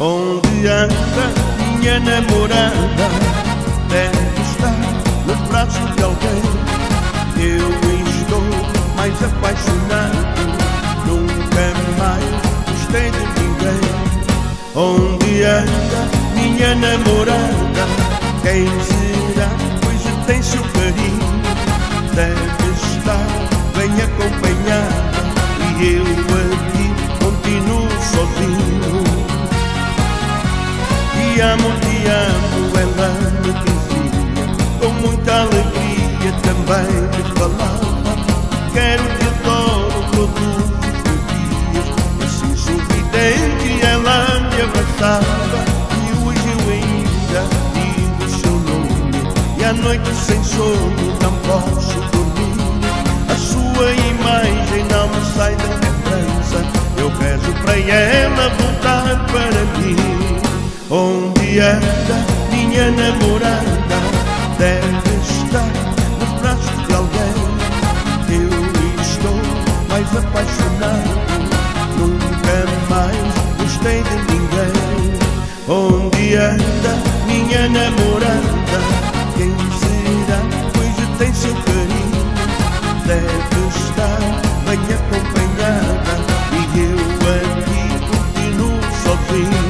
Onde anda minha namorada? Deve estar nos braços de alguém. Eu estou mais apaixonado, nunca mais gostei de ninguém. Onde anda minha namorada? Quem será? Pois tem seu carinho. Deve estar bem acompanhada e eu aqui continuo sozinho. Te amo, ela me dizia, com muita alegria também me falava. Quero te adoro todos os dias, assim sorridente ela me abraçava. E hoje eu ainda digo o seu nome, e à noite sem sono não posso dormir. A sua imagem não me sai da lembrança, eu rezo para ela voltar para mim. Onde anda minha namorada? Deve estar nos braços de alguém. Eu estou mais apaixonado, nunca mais gostei de ninguém. Onde anda minha namorada? Quem será? Pois tem seu carinho. Deve estar bem acompanhada e eu aqui continuo sozinho.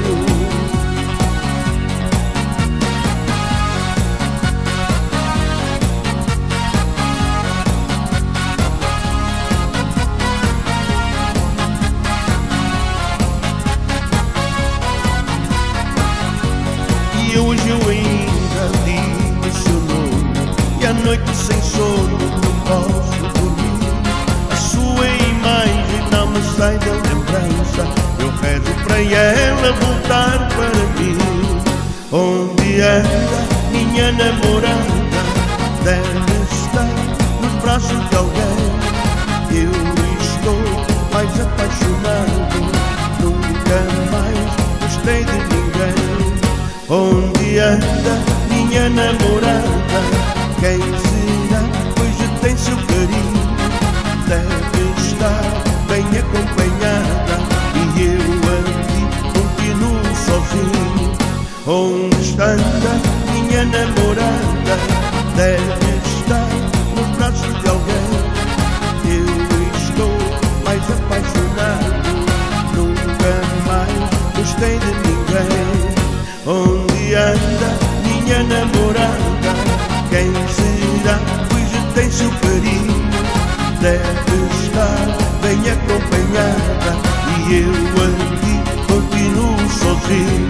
E hoje eu ainda digo o seu nome, e à noite sem sono não posso dormir. A sua imagem não me sai da lembrança, eu rezo para ela voltar para mim. Onde anda minha namorada? Deve estar nos braços de alguém. Eu estou mais apaixonado, nunca mais gostei de ninguém. Onde anda minha namorada? Quem será? Pois tem seu carinho. Deve estar bem acompanhada e eu aqui continuo sozinho. Onde está minha namorada? Deve estar nos braços de alguém. Eu estou mais apaixonado, nunca mais gostei de ninguém. Onde anda minha namorada? Quem será? Pois tem seu carinho. Deve estar bem acompanhada e eu aqui continuo sozinho.